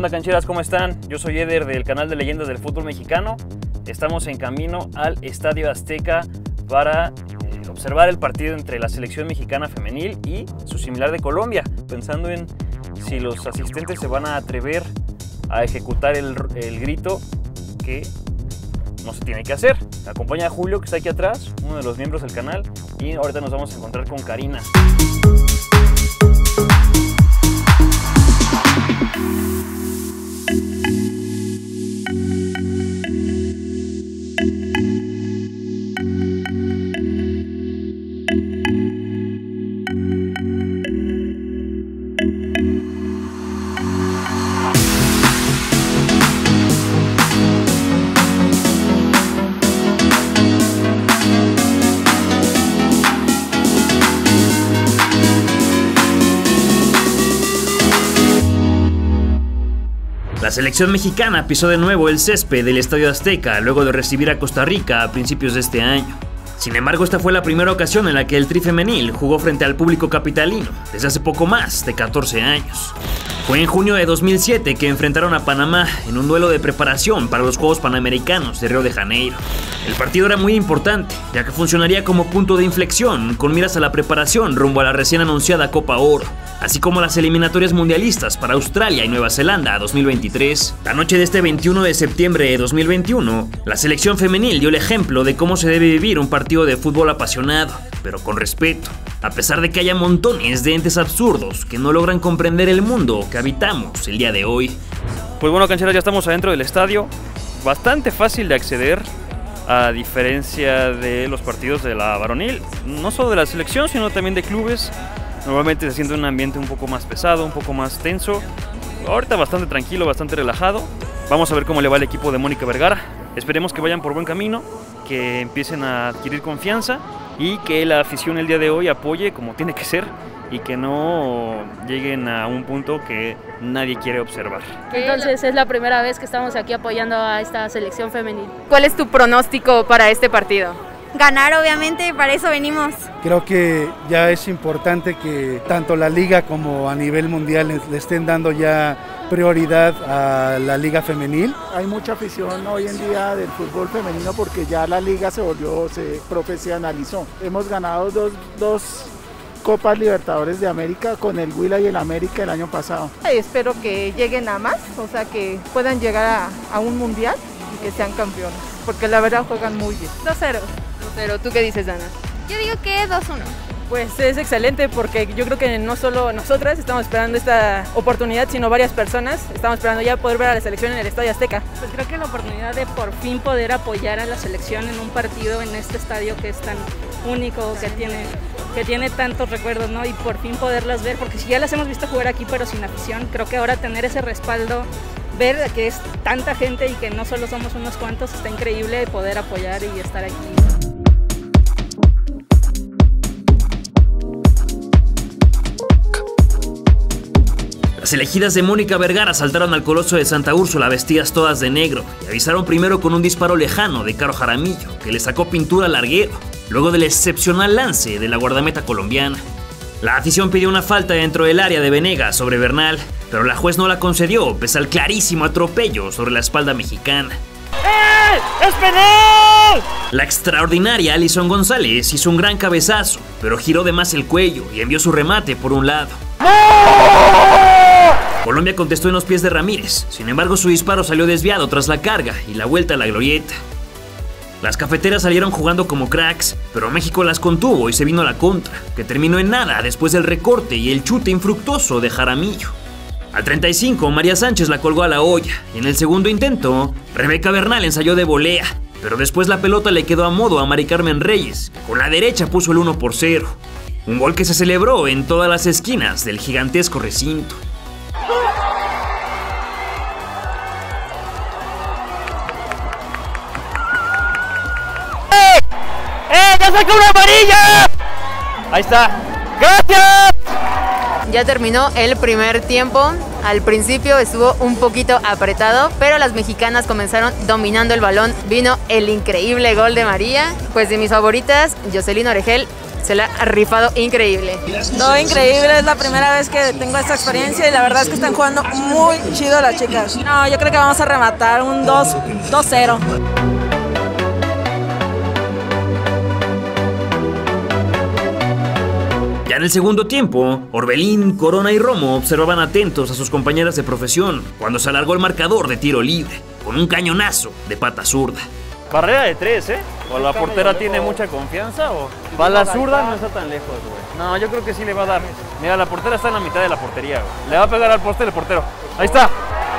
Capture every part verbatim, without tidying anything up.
onda, cancheras? ¿Cómo están? Yo soy Eder del canal de Leyendas del Fútbol Mexicano. Estamos en camino al Estadio Azteca para eh, observar el partido entre la selección mexicana femenil y su similar de Colombia, pensando en si los asistentes se van a atrever a ejecutar el, el grito que no se tiene que hacer. Me acompaña Julio, que está aquí atrás, uno de los miembros del canal, y ahorita nos vamos a encontrar con Karina. La selección mexicana pisó de nuevo el césped del Estadio Azteca luego de recibir a Costa Rica a principios de este año. Sin embargo, esta fue la primera ocasión en la que el Tri femenil jugó frente al público capitalino desde hace poco más de catorce años. Fue en junio de dos mil siete que enfrentaron a Panamá en un duelo de preparación para los Juegos Panamericanos de Río de Janeiro. El partido era muy importante, ya que funcionaría como punto de inflexión con miras a la preparación rumbo a la recién anunciada Copa Oro, así como las eliminatorias mundialistas para Australia y Nueva Zelanda dos mil veintitrés. La noche de este veintiuno de septiembre de dos mil veintiuno, la selección femenil dio el ejemplo de cómo se debe vivir un partido de fútbol apasionado, pero con respeto, a pesar de que haya montones de entes absurdos que no logran comprender el mundo que habitamos el día de hoy. Pues bueno, cancheras, ya estamos adentro del estadio, bastante fácil de acceder, a diferencia de los partidos de la varonil, no solo de la selección, sino también de clubes. Normalmente se siente un ambiente un poco más pesado, un poco más tenso. Ahorita bastante tranquilo, bastante relajado. Vamos a ver cómo le va el equipo de Mónica Vergara. Esperemos que vayan por buen camino, que empiecen a adquirir confianza y que la afición el día de hoy apoye como tiene que ser y que no lleguen a un punto que nadie quiere observar. Entonces es la primera vez que estamos aquí apoyando a esta selección femenil. ¿Cuál es tu pronóstico para este partido? Ganar, obviamente, para eso venimos. Creo que ya es importante que tanto la liga como a nivel mundial le estén dando ya prioridad a la liga femenil. Hay mucha afición hoy en día del fútbol femenino porque ya la liga se volvió, se profesionalizó. Hemos ganado dos, dos Copas Libertadores de América con el Huila y el América el año pasado. Espero que lleguen a más, o sea que puedan llegar a, a un mundial y que sean campeones, porque la verdad juegan muy bien. dos cero. Pero ¿tú qué dices, Dana? Yo digo que dos uno. Pues es excelente porque yo creo que no solo nosotras estamos esperando esta oportunidad, sino varias personas. Estamos esperando ya poder ver a la selección en el Estadio Azteca. Pues creo que la oportunidad de por fin poder apoyar a la selección en un partido en este estadio que es tan único, que tiene, que tiene tantos recuerdos, ¿no? Y por fin poderlas ver, porque si ya las hemos visto jugar aquí pero sin afición, creo que ahora tener ese respaldo, ver que es tanta gente y que no solo somos unos cuantos, está increíble poder apoyar y estar aquí. Las elegidas de Mónica Vergara saltaron al Coloso de Santa Úrsula vestidas todas de negro y avisaron primero con un disparo lejano de Caro Jaramillo, que le sacó pintura al larguero, luego del excepcional lance de la guardameta colombiana. La afición pidió una falta dentro del área de Venegas sobre Bernal, pero la juez no la concedió pese al clarísimo atropello sobre la espalda mexicana. ¡Eh! ¡Es penal! La extraordinaria Alison González hizo un gran cabezazo, pero giró de más el cuello y envió su remate por un lado. Colombia contestó en los pies de Ramírez, sin embargo su disparo salió desviado tras la carga y la vuelta a la glorieta. Las cafeteras salieron jugando como cracks, pero México las contuvo y se vino a la contra, que terminó en nada después del recorte y el chute infructuoso de Jaramillo. Al treinta y cinco, María Sánchez la colgó a la olla y en el segundo intento, Rebeca Bernal ensayó de volea, pero después la pelota le quedó a modo a Mari Carmen Reyes, que con la derecha puso el uno por cero. Un gol que se celebró en todas las esquinas del gigantesco recinto. ¡Eh! ¡Eh! ¡Ya sacó una amarilla! Ahí está. ¡Gracias! Ya terminó el primer tiempo. Al principio estuvo un poquito apretado, pero las mexicanas comenzaron dominando el balón. Vino el increíble gol de María. Pues de mis favoritas, Jocelyn Oregel se la ha rifado increíble. Todo increíble, es la primera vez que tengo esta experiencia y la verdad es que están jugando muy chido las chicas. No, yo creo que vamos a rematar un dos cero. Ya en el segundo tiempo, Orbelín, Corona y Romo observaban atentos a sus compañeras de profesión cuando se alargó el marcador de tiro libre, con un cañonazo de pata zurda. Barrera de tres, ¿eh? O la portera tiene mucha confianza o... Va la zurda, no está tan lejos, güey. No, yo creo que sí le va a dar. Mira, la portera está en la mitad de la portería, güey. Le va a pegar al poste el portero. Ahí está.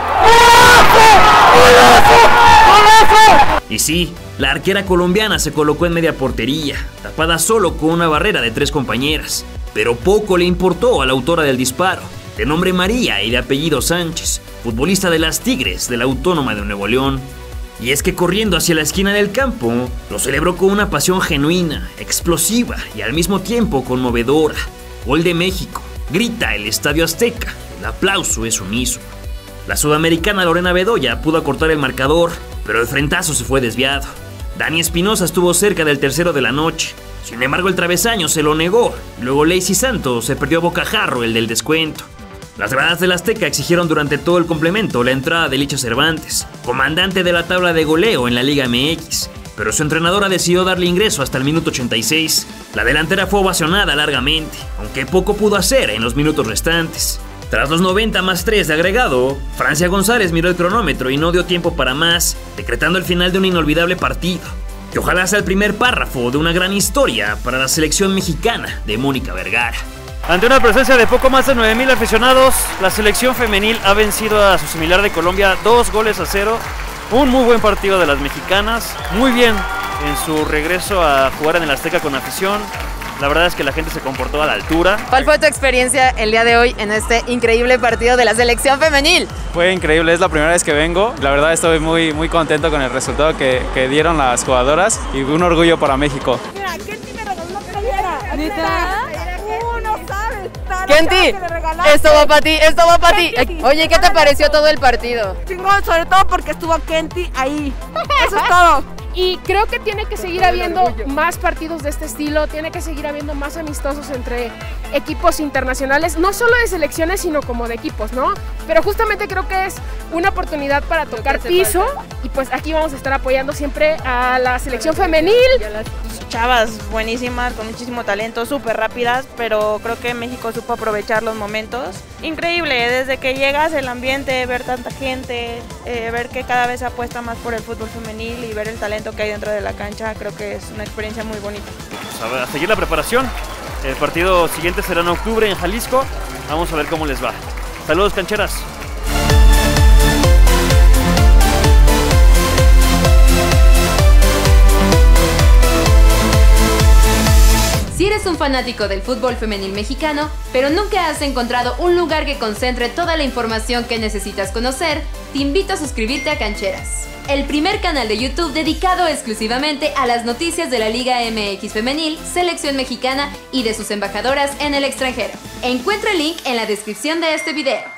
Y sí, la arquera colombiana se colocó en media portería, tapada solo con una barrera de tres compañeras. Pero poco le importó a la autora del disparo, de nombre María y de apellido Sánchez, futbolista de las Tigres de la Autónoma de Nuevo León. Y es que corriendo hacia la esquina del campo, lo celebró con una pasión genuina, explosiva y al mismo tiempo conmovedora. Gol de México, grita el Estadio Azteca, el aplauso es unísono. La sudamericana Lorena Bedoya pudo acortar el marcador, pero el frentazo se fue desviado. Dani Espinosa estuvo cerca del tercero de la noche, sin embargo el travesaño se lo negó, luego Lacey Santos se perdió a bocajarro el del descuento. Las gradas del Azteca exigieron durante todo el complemento la entrada de Licha Cervantes, comandante de la tabla de goleo en la Liga M X, pero su entrenadora decidió darle ingreso hasta el minuto ochenta y seis. La delantera fue ovacionada largamente, aunque poco pudo hacer en los minutos restantes. Tras los noventa más tres de agregado, Francia González miró el cronómetro y no dio tiempo para más, decretando el final de un inolvidable partido, que ojalá sea el primer párrafo de una gran historia para la selección mexicana de Mónica Vergara. Ante una presencia de poco más de nueve mil aficionados, la selección femenil ha vencido a su similar de Colombia dos goles a cero. Un muy buen partido de las mexicanas, muy bien en su regreso a jugar en el Azteca con afición. La verdad es que la gente se comportó a la altura. ¿Cuál fue tu experiencia el día de hoy en este increíble partido de la selección femenil? Fue increíble, es la primera vez que vengo. La verdad estoy muy, muy contento con el resultado que, que dieron las jugadoras y un orgullo para México. Mira, Kenty me regaló una playera. ¿Neta? Kenty, esto va para ti, esto va para ti. Oye, ¿qué te pareció todo el partido? Chingón, sobre todo porque estuvo Kenty ahí. Eso es todo. Y creo que tiene que seguir habiendo más partidos de este estilo, tiene que seguir habiendo más amistosos entre equipos internacionales, no solo de selecciones, sino como de equipos, ¿no? Pero justamente creo que es una oportunidad para tocar piso y pues aquí vamos a estar apoyando siempre a la selección femenil. Chavas buenísimas, con muchísimo talento, súper rápidas, pero creo que México supo aprovechar los momentos. Increíble, desde que llegas el ambiente, ver tanta gente, eh, ver que cada vez se apuesta más por el fútbol femenil y ver el talento que hay dentro de la cancha, creo que es una experiencia muy bonita. Pues a, ver, a seguir la preparación, el partido siguiente será en octubre en Jalisco, vamos a ver cómo les va. Saludos, cancheras. Si eres un fanático del fútbol femenil mexicano, pero nunca has encontrado un lugar que concentre toda la información que necesitas conocer, te invito a suscribirte a Cancheras, el primer canal de YouTube dedicado exclusivamente a las noticias de la Liga M X Femenil, Selección Mexicana y de sus embajadoras en el extranjero. Encuentra el link en la descripción de este video.